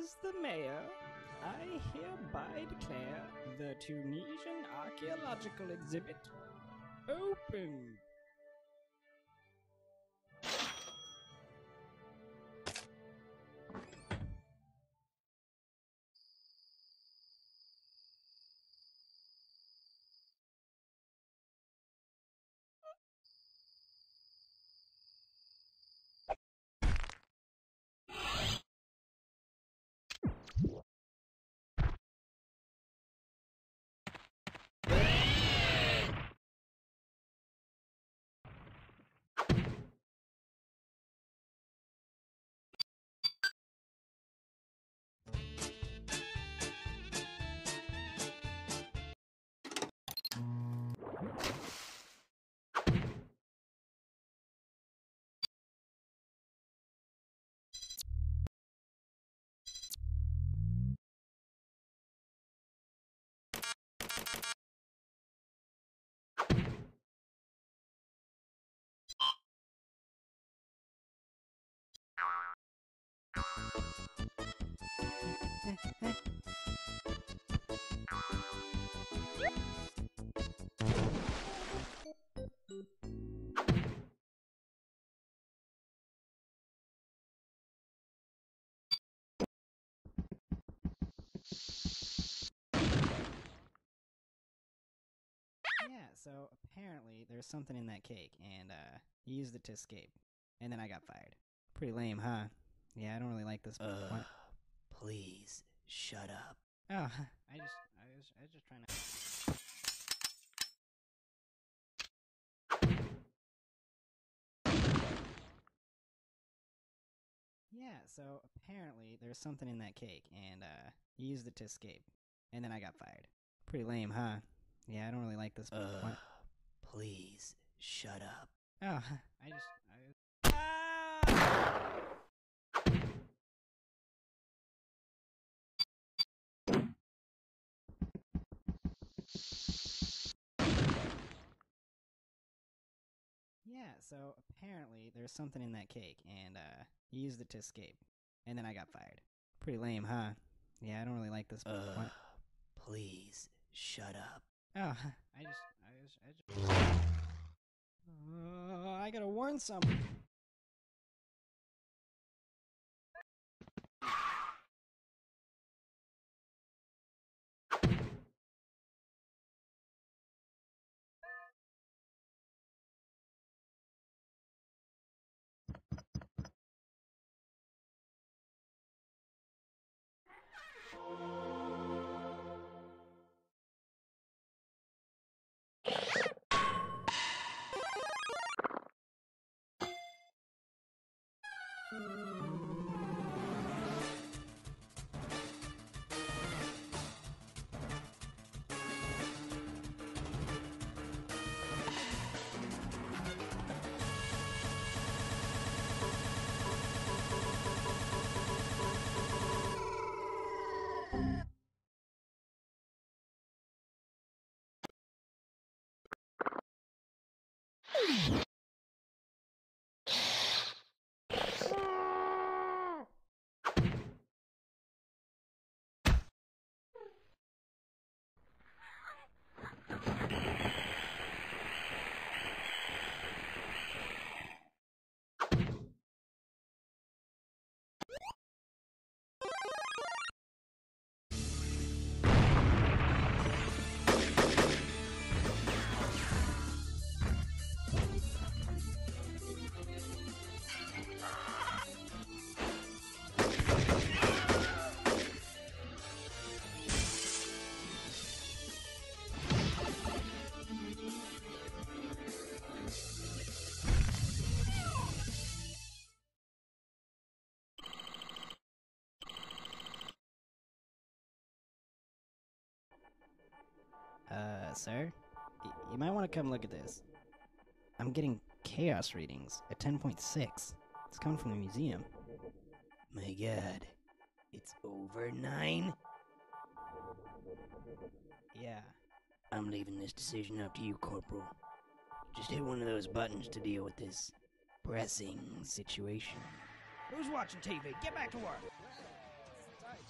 As the mayor, I hereby declare the Tunisian archaeological exhibit open. Yeah, so apparently there's something in that cake, and he used it to escape. And then I got fired. Pretty lame, huh? Yeah, I don't really like this. What? Please, shut up. Oh, I was just trying to. Yeah, so apparently there's something in that cake, and he used it to escape. And then I got fired. Pretty lame, huh? Yeah, I don't really like this. What? Please, shut up. Oh, Ah! Yeah, so apparently there's something in that cake, and he used it to escape. And then I got fired. Pretty lame, huh? Yeah, I don't really like this. What? Please, shut up. Oh, I gotta warn someone. Sir? You might want to come look at this. I'm getting chaos readings at 10.6. It's coming from the museum. My god, it's over 9? Yeah. I'm leaving this decision up to you, Corporal. Just hit one of those buttons to deal with this pressing situation. Who's watching TV? Get back to work!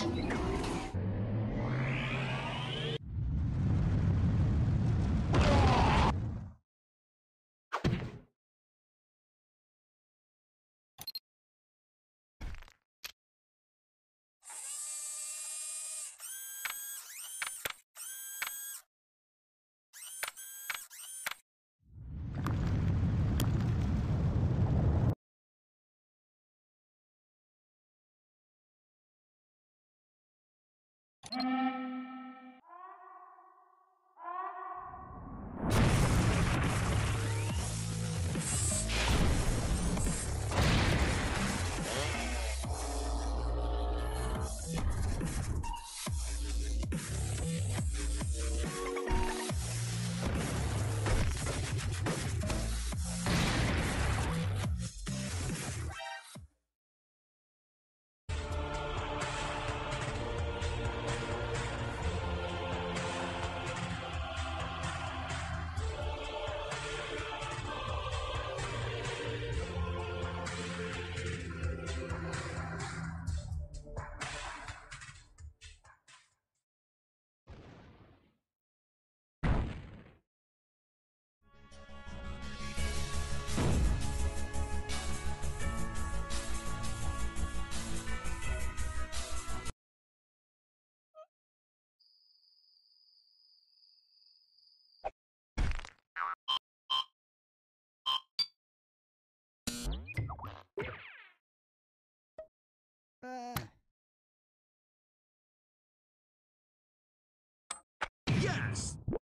Yes!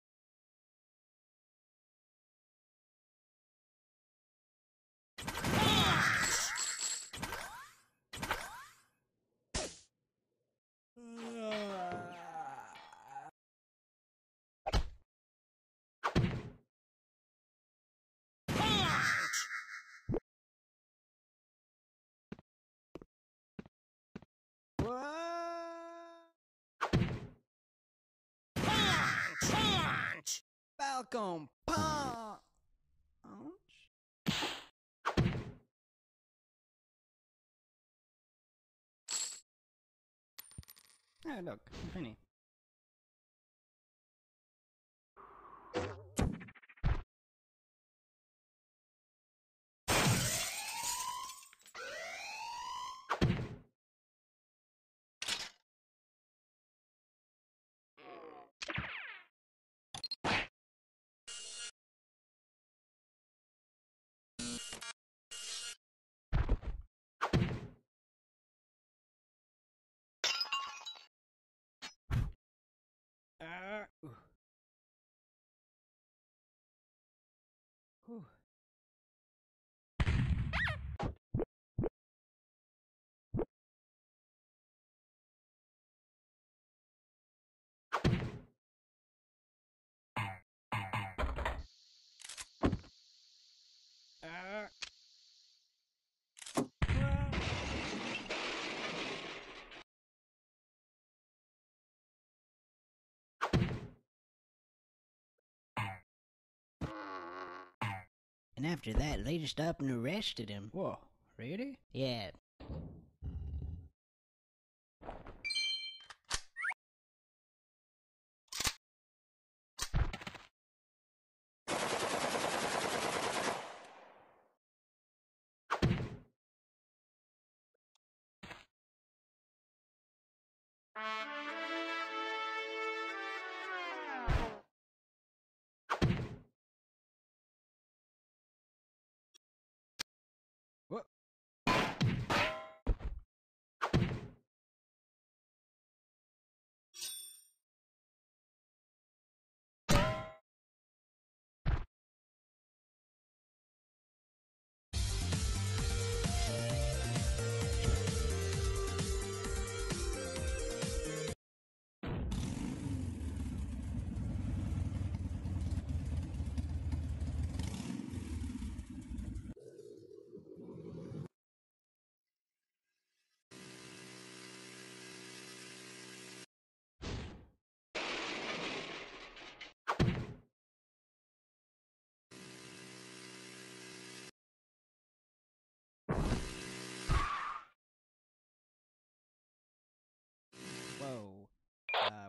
Falcon Punch! Oh, look, a penny. Ooh. Whew. And after that, they just up and arrested him. Whoa, really? Yeah. What?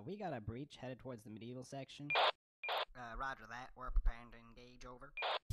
We got a breach headed towards the medieval section. Roger that. We're preparing to engage, over.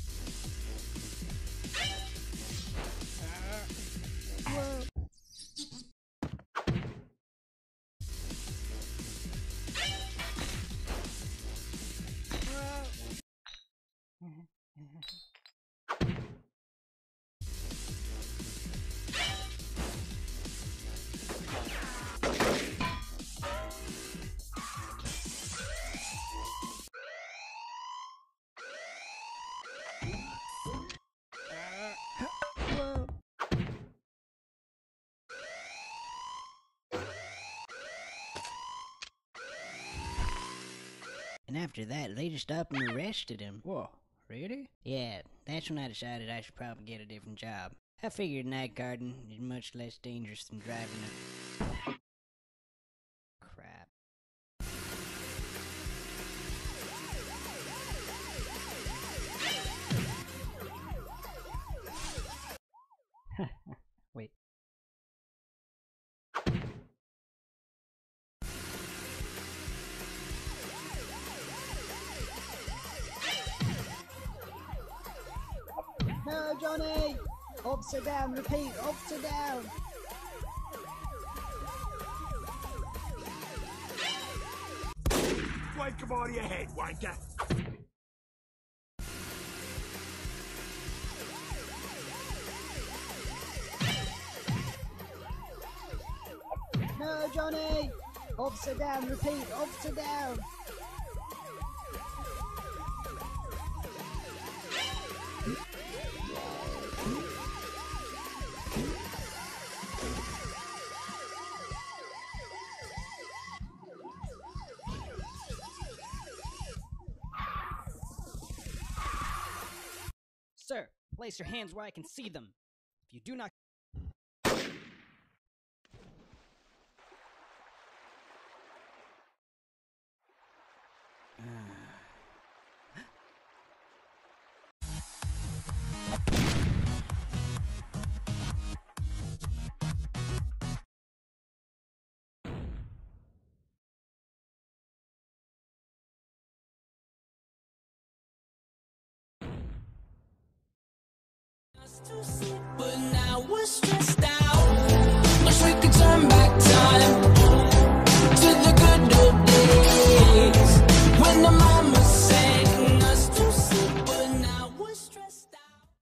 And after that, they just up and arrested him. Whoa, really? Yeah, that's when I decided I should probably get a different job. I figured night guarding is much less dangerous than driving a... Crap. Wait. No, Johnny! Officer down, repeat, officer down! Wake him out of your head, wanker! No, Johnny! Officer down, repeat, officer down! Sir, place your hands where I can see them. If you do not... But now we're stressed